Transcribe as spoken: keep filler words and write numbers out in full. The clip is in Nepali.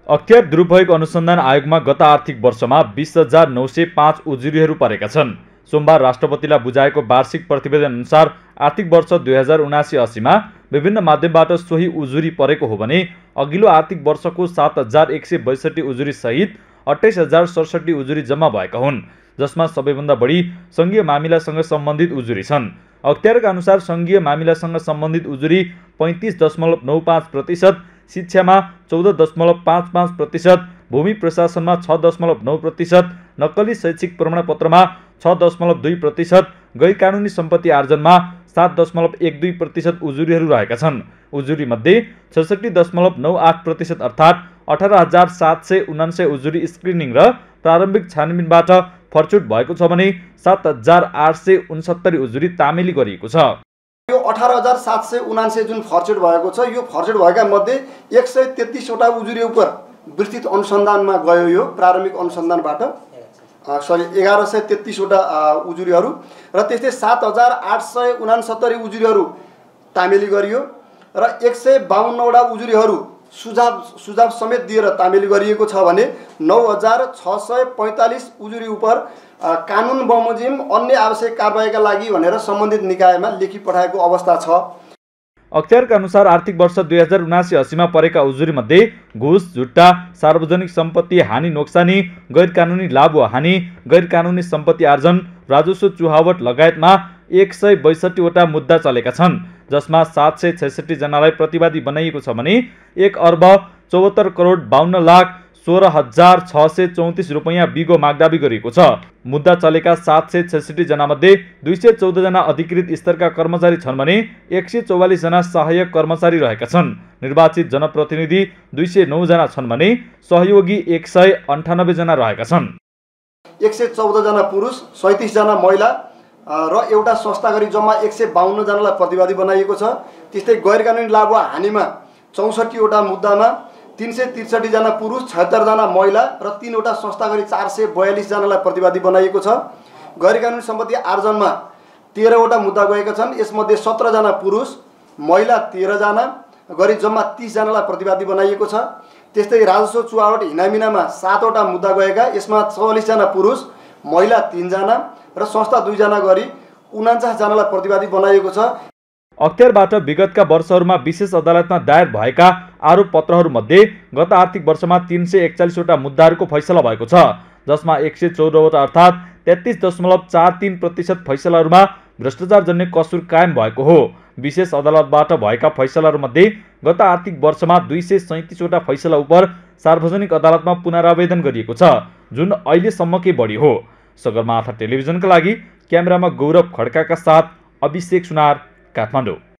अख्तियार दुरुपयोग अनुसन्धान आयोगमा गत आर्थिक वर्षमा बीस हजार नौ सय पाँच उजुरीहरू परेका छन्। सोमबार राष्ट्रपतिलाई बुझाएको वार्षिक प्रतिवेदन अनुसार आर्थिक वर्ष दुई हजार उनासी अस्सीमा विभिन्न माध्यमबाट सोही उजुरी परेको हो भने अघिल्लो आर्थिक वर्षको सात हजार एक सय बैसठी उजुरी सहित अठाइस हजार सडसठी उजुरी जम्मा भएका हुन्, जसमा सबैभन्दा बढी सङ्घीय मामिलासँग सम्बन्धित उजुरी छन्। अख्तियारका अनुसार सङ्घीय मामिलासँग सम्बन्धित उजुरी पैँतिस दशमलव नौ पाँच प्रतिशत, शिक्षामा चौध दशमलव पाँच पाँच प्रतिशत, भूमि प्रशासनमा छ दशमलव नौ प्रतिशत, नक्कली शैक्षिक प्रमाणपत्रमा छ दशमलव दुई प्रतिशत, गैर कानुनी सम्पत्ति आर्जनमा सात दशमलव एक दुई प्रतिशत उजुरीहरू रहेका छन्। उजुरी मध्ये छैसठी दशमलव नौ आठ प्रतिशत अर्थात् अठार हजार सात सय उनान्सय उजुरी स्क्रिनिङ र प्रारम्भिक छानबिनबाट फर्चुट भएको छ भने सात हजार आठ सय उनसत्तरी उजुरी तामेली गरिएको छ। यो अठार हजार सात सय उनान्सय जुन फर्चुट भएको छ, यो फर्चुट भएका मध्ये एक सय तेत्तिसवटा उजुरी उप विस्तृत अनुसन्धानमा गयो। यो प्रारम्भिक अनुसन्धानबाट सरी एघार सय तेत्तिसवटा उजुरीहरू र त्यस्तै सात हजार आठ सय उनासत्तरी उजुरीहरू तामेली गरियो र एक सय बाहन्नवटा उजुरीहरू सुझाव सुझाव समेत दिएर तामेली गरिएको छ भने नौ हजार छ सय पैँतालिस उजुरी उप कानुन बमोजिम अन्य आवश्यक कारबाहीका लागि भनेर सम्बन्धित निकायमा लेखी पठाएको अवस्था छ। अख्तियारका अनुसार आर्थिक वर्ष दुई हजार उनासी अस्सीमा परेका उजुरी मध्ये घुस, झुट्टा, सार्वजनिक सम्पत्ति हानि नोक्सानी, गैर कानुनी लाभ वा हानि, गैर कानुनी सम्पत्ति आर्जन, राजस्व चुहावट लगायतमा एक सय बैसठीवटा मुद्दा चलेका छन्, जसमा सात सय छैसठी जनालाई प्रतिवादी बनाइएको छ भने एक अर्ब चौहत्तर करोड बाहन्न लाख सोह्र हजार छ सय चौतिस रुपियाँ बिगो मागदाबी गरिएको छ। मुद्दा चलेका सात सय छैसठी जना मध्ये दुई सय चौध जना अधिकृत स्तरका कर्मचारी छन् भने एक सय चौवालिस जना सहायक कर्मचारी रहेका छन्। निर्वाचित जनप्रतिनिधि दुई सय नौ जना छन् भने सहयोगी एक सय अन्ठानब्बे जना रहेका छन्। एक सय चौध जना पुरुष, सैतिस जना महिला र एउटा संस्था गरी जम्मा एक सय बाहन्न जनालाई प्रतिवादी बनाइएको छ। त्यस्तै गैर कानुनी लाभ वा हानिमा चौसठीवटा मुद्दामा तीन सय त्रिसठी जना पुरुष, छत्तर जना महिला र तीनवटा संस्था गरी चार सय बयालिस जनालाई प्रतिवादी बनाइएको छ। गैर कानुनी सम्पत्ति आर्जनमा तेह्रवटा मुद्दा गएका छन्। यसमध्ये सत्र जना पुरुष, महिला तेह्र जना गरी जम्मा तीस जनालाई प्रतिवादी बनाइएको छ। त्यस्तै राजस्व चुहावट हिनामिनामा सातवटा मुद्दा गएका, यसमा चौवालिस जना पुरुष, महिला तीन जना र संस्था दुई जना गरी उनान्चास जनालाई प्रतिवादी बनाइएको छ। अख्तियारबाट विगतका वर्षहरूमा विशेष अदालतमा दायर भएका आरोप पत्रहरूमध्ये गत आर्थिक वर्षमा तीन सय एकचालिसवटा मुद्दाहरूको फैसला भएको छ, जसमा एक सय चौधवटा अर्थात् तेत्तिस दशमलव चार तीन प्रतिशत फैसलाहरूमा भ्रष्टाचारजन्य कसुर कायम भएको हो। विशेष अदालतबाट भएका फैसलाहरूमध्ये गत आर्थिक वर्षमा दुई सय सैँतिसवटा फैसला उप सार्वजनिक अदालतमा पुनरावेदन गरिएको छ, जुन अहिलेसम्मकै बढी हो। सगरमाथा टेलिभिजनका लागि क्यामेरामा गौरव खड्काका साथ अभिषेक सुनार, काठमाडौँ।